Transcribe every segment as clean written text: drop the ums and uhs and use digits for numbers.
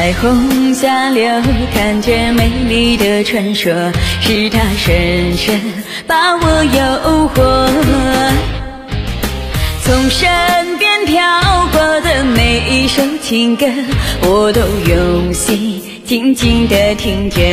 彩虹下流，看见美丽的传说，是它深深把我诱惑。从身边飘过的每一首情歌，我都用心静静地听着。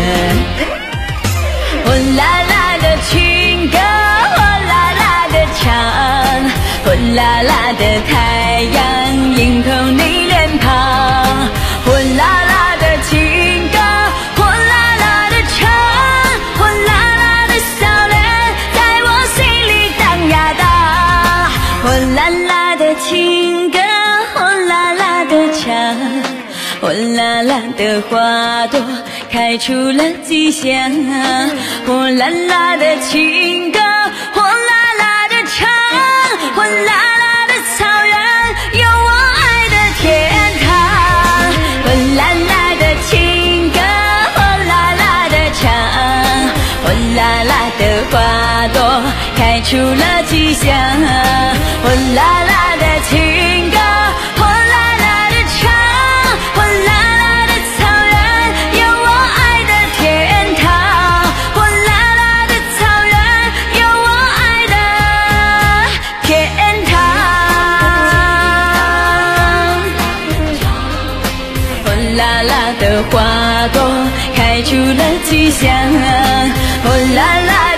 火辣辣的情歌，火辣辣的唱，火辣辣的太阳映透你脸庞。火辣辣的情歌，火辣辣的唱，火辣辣的笑脸在我心里荡呀荡。火辣辣的情歌，火辣辣的唱，火辣辣的花朵开出了吉祥。火辣辣的情歌，火辣辣的唱，火辣辣的草原有我爱的天堂。火辣辣的情歌，火辣辣的唱，火辣辣的花朵开出了吉祥。火辣辣的情歌，火辣辣的唱，火辣辣的草原有我爱的天堂。火辣辣的草原有我爱的天堂。火辣辣的花朵开出了吉祥。火辣辣